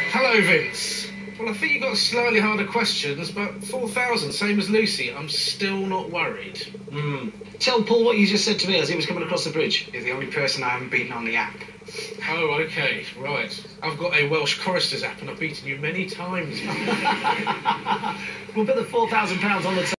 Hello, Vince. Well, I think you got slightly harder questions, but 4,000, same as Lucy. I'm still not worried. Tell Paul what you just said to me as he was coming across the bridge. You're the only person I haven't beaten on the app. Oh, okay, right. I've got a Welsh choristers app and I've beaten you many times. We'll put the £4,000 on the table.